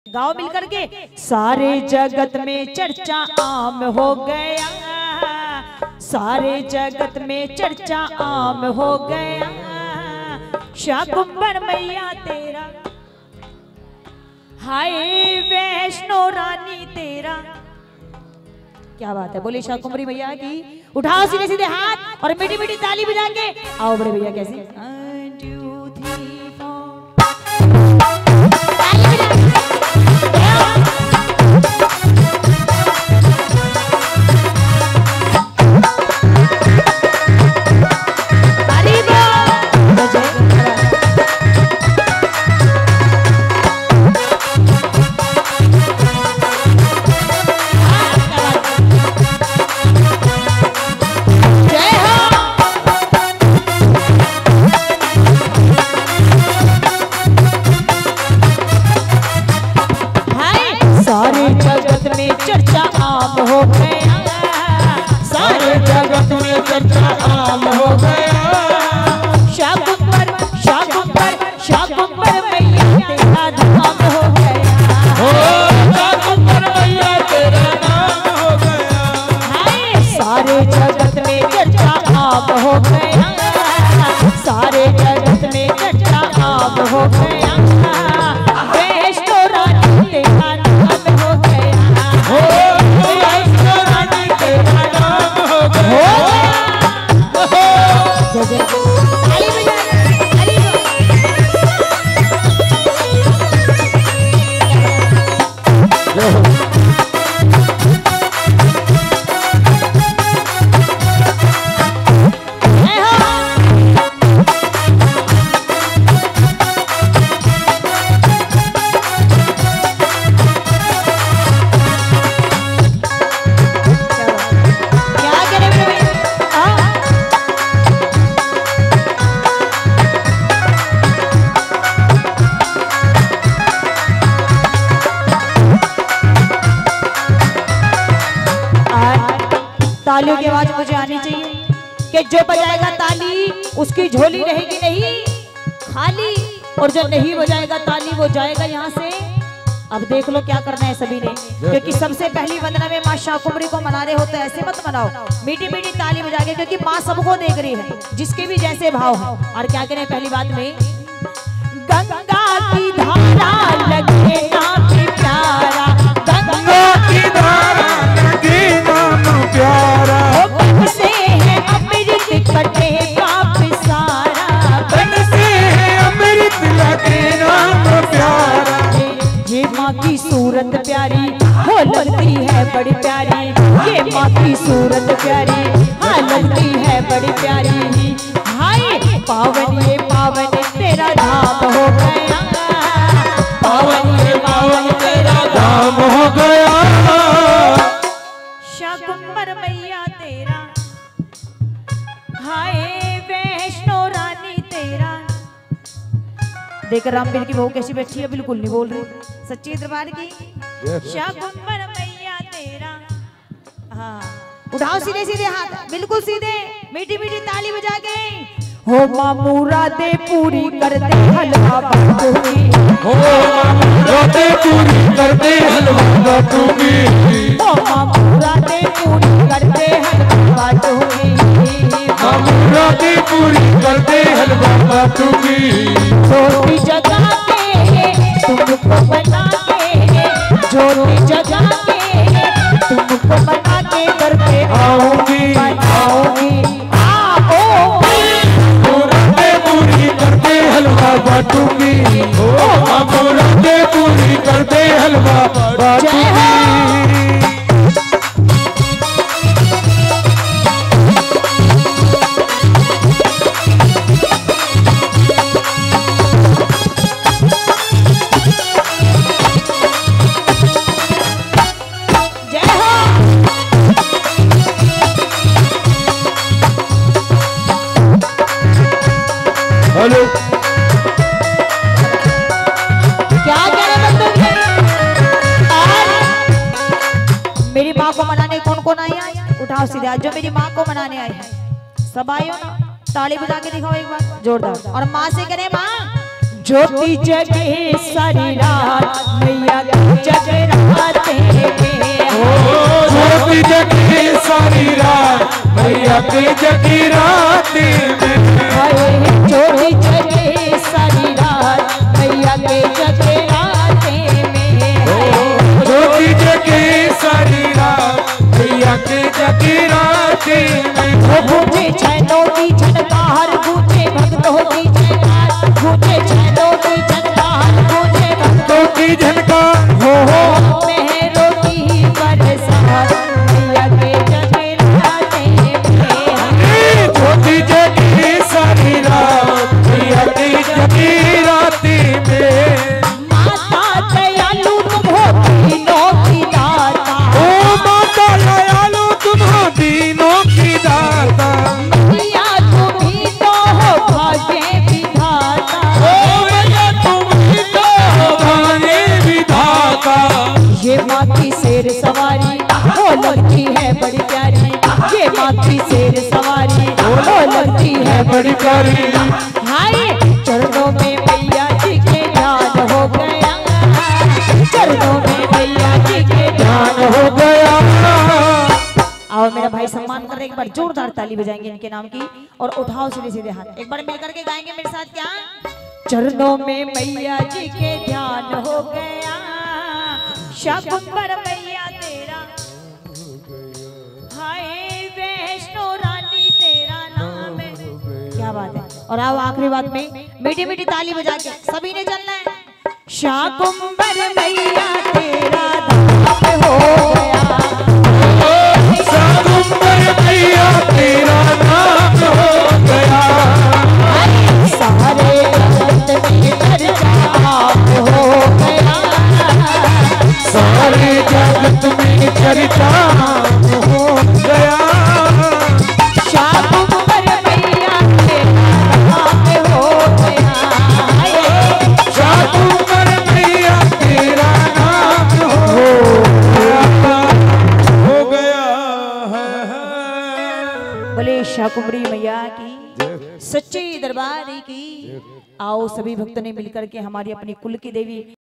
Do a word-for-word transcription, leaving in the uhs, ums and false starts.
गाँव मिलकर के सारे जगत में चर्चा आम हो गया, सारे जगत में चर्चा आम हो गया। शाकुंभर मैया तेरा, हाय वैष्णो रानी तेरा। क्या बात है, बोले शाकुंभरी मैया की। उठाओ सीधे सीधे हाथ और मीठी मीठी ताली बजा के आओ बड़े भैया। कैसे चर्चा आम हो गया, सारे जगत में चर्चा आम हो गया। शाकुंभर शाकुंभर शाकुंभर मैया तेरा नाम हो गया, हो शाकुंभर मैया तेरा नाम हो गया। हाय सारे जगत में चर्चा आम हो गया, सारे जगत में चर्चा आम हो गया। वैष्णो रानी तेरा नाम हो गया, हो वैष्णो रानी तेरा नाम हो गया। जय जय ताली बजा ताली तालियों की आवाज मुझे आनी चाहिए कि जो बजाएगा ताली उसकी झोली रहेगी नहीं खाली, और जो नहीं बजाएगा ताली वो जाएगा यहाँ से। अब देख लो क्या करना है सभी ने, क्योंकि सबसे पहली वंदना में माँ शाकुंभरी को मना रहे हो तो ऐसे मत मनाओ, मीठी मीठी ताली बजा के, क्योंकि माँ सबको देख रही है जिसके भी जैसे भाव है। और क्या करें पहली बात में, गंगा की धारा लगे नाम प्यारा, गंगा की धारा लगे नाम प्यारा, बन से है अमृत कटे पाप सारा, बन से है अमृत लगे नाम प्यारा। ये माँ की सूरत प्यारी हो लगती है बड़ी प्यारी, ये माँ की सूरत प्यारी हाँ लगती है बड़ी प्यारी। हाय पावन ये पावन तेरा धाम हो गया, पावन ये पावन तेरा धाम हो गया। शाकुंभर मैया तेरा, हाय वैष्णो रानी तेरा। देख रामबीर की बहू कैसी बैठी है, बिल्कुल नहीं बोल रही, सच्ची दरबार की। शाकुंभर मैया तेरा, हाँ उठाओ सीधे सीधे हाथ, बिल्कुल सीधे, मीठी मीठी ताली बजा के। हो माँ मुरादे पूरी कर दे हलवा बाटूंगी, हो माँ मुरादे पूरी कर दे हलवा बाटूंगी, हो माँ मुरादे पूरी कर दे हलवा बाटूंगी, माँ मुरादे पूरी कर दे हलवा बाटूंगी। छोटी जगह के तुमको बना के, छोटी जगह के तुमको बना के घर पे आऊंगी आऊंगी करते हलवा बाटूंगी, ओ मुरादे पूरी करते हलवा बाटूंगी। जय हो। हेलो क्या कह रहे बंदूक में? मेरी माँ को मनाने कौन कौन आई है? उठाओ सीधे, आज जो मेरी माँ को मनाने आई है सब आयो ना, ताली बजा के दिखाओ एक बार जोरदार। और माँ से करें माँ ज्योति जगे सारी रात मैया जगराते में, ज्योति जगे सारी रात मैया के जगराते में, ज्योति जगे सारी रात मैया के जगराते में, ज्योति जगे सारी रात मैया के जगराते में। गूंजे छैनों की झनकार, गूंजे भक्तों की जयकार, गूंजे छैनों की झनकार, गूंजे भक्तों की झनकार हो हो मेहरों की बरसात मैया के जगराते में, ज्योति जगी सारी रात मैया के जगराते में। माता दयालु तुम हो दीनों की दाता, ओ माता दयालु तुम हो दीनों की दाता, मैया तुम ही तो हो भाग्य विधाता, ओ मैया तुम ही तो हो भाग्य विधाता। ये माँ की शेर सवारी वो लगती है बड़ी प्यारी, ये माँ की शेर सवारी वो लगती है बड़ी प्यारी। हाय चरणों में मैया जी के ध्यान हो गया, चरणों में मैया जी के ध्यान हो गया। आओ मेरा भाई सम्मान कर, एक बार जोरदार ताली बजाएंगे इनके नाम की और उठाओ सीधे सीधे हाथ, एक बार मिलकर के गाएंगे मेरे साथ क्या? चरणों में मैया जी के ध्यान हो गया, शाकुंभर मैया तेरा, हाय वैष्णो रानी तेरा नाम है। क्या बात है। और आओ आखिरी बात में मीठी मीठी ताली बजा के सभी ने चलना है। शाकुंभर मैया तेरा धाम हो गया, शाकुंभर मैया तेरा नाम हो गया, सारे जगत में चर्चा हो गया, सारे जगत में चर्चा हो गया। शाकुंभर मैया तेरा नाम हो गया, शाकुंभर मैया तेरा नाम हो गया, हो गया है। बोले शाकुंभरी मैया की सच्ची दरबार की। आओ सभी भक्तों ने मिलकर के हमारी अपनी कुल की देवी